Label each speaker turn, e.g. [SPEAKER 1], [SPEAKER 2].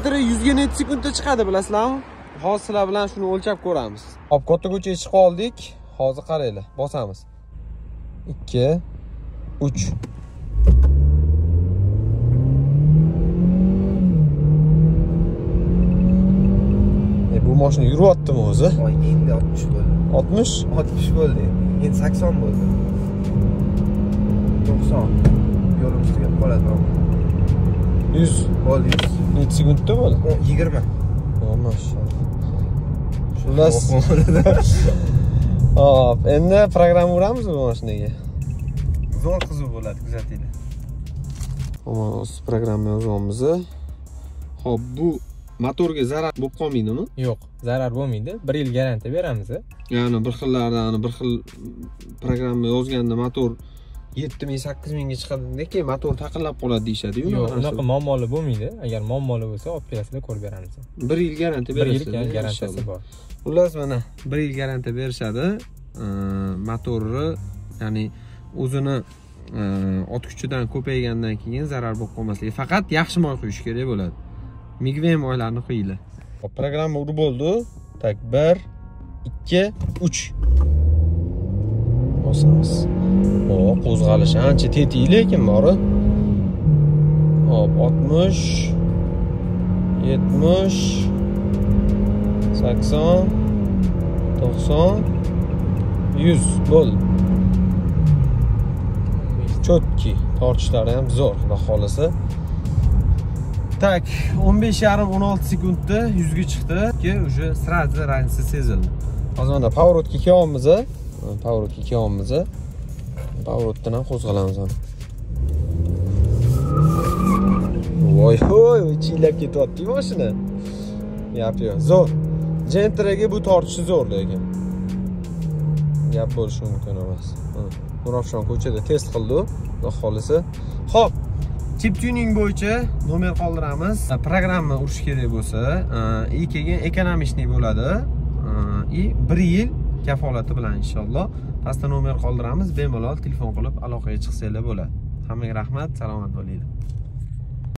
[SPEAKER 1] Gentra 100 ga necha sekundda chiqadi bilasizlarmi? Hozir sizlar bilan shuni o'lchab ko'ramiz. Hop, katta ko'chaga chiqib oldik. Hozir qaranglar, bosamiz. 2 3 Bu mashina yuryaptimi o'zi?
[SPEAKER 2] Voy, endi 60 bo'ldi.
[SPEAKER 1] 60?
[SPEAKER 2] 60 bo'ldi. Endi 80 bo'ldi. 90. Yo'limiz tugab qoladi.
[SPEAKER 1] 100
[SPEAKER 2] bo'ldi. 100.
[SPEAKER 1] Necha sekundda bo'ldi?
[SPEAKER 2] 20.
[SPEAKER 1] Maşallah. Xullas. Hop, endi programma uramiz bu mashinaga.
[SPEAKER 2] Zo'r qiziq bo'ladi, kuzatinglar.
[SPEAKER 1] Xo'p, programma yozamiz. Hop, bu motorga zarar bo'lib qolmaydimi?
[SPEAKER 3] Yo'q, zarar bo'lmaydi. 1 yil garantiya beramiz.
[SPEAKER 1] Ya'ni bir xillardan bir xil programma yozganda motor 7.000-8.000 ga chiqadi, lekin motor taqinlab qoladi deyshadi-yu.
[SPEAKER 3] Yo'q, unaqa muammoli bo'lmaydi. Agar muammoli bo'lsa, olib kelasizlar, ko'rib beramiz.
[SPEAKER 1] 1 yil garantiya berasiz.
[SPEAKER 3] 1 yil garantiyasi bor.
[SPEAKER 1] Xullas, mana 1 yil garantiya berishadi. Motorni, ya'ni o'zini ot kuchidan ko'paygandan keyin zarar bo'lib qolmasligi. Faqat yaxshi moy quyish kerak bo'ladi. Migven moylarni qo'yinglar. Hop, programma urib bo'ldi. Tak 1 2 3 bosamiz. Hop, qo'zg'alish ancha tetik lekin bori. Hop, 60 70 80 90 100 bo'ldi. Chotki, tortishlari ham zo'r, xudo xolasa. Tak, 15,5-16 sekundda 100 ga chiqdi. Ki, уже сразу разница sezildi. Hozir mana pоворotga kelyapmiz. Pоворotga kelyapmiz. Поворотdan ham qo'zg'alamiz mana. Voy, chiylab ketyapti mashina. Yap-yo, zo'r. Gentraga bu tortishi zo'r lekin. Gap bo'lishi mumkin emas. Nurafshon ko'chada test qildi, xudo xolasa. Xo'p, chip tuning bo'yicha nomer qoldiramiz. Programma urish kerak bo'lsa, keyin ekonomishniy bo'ladi. 1 yil kafolati bilan inshaalloh. Pastda nomer qoldiramiz, bemalol telefon qilib aloqaga chiqsanglar bo'ladi. Hammaga rahmat, salomat bo'linglar.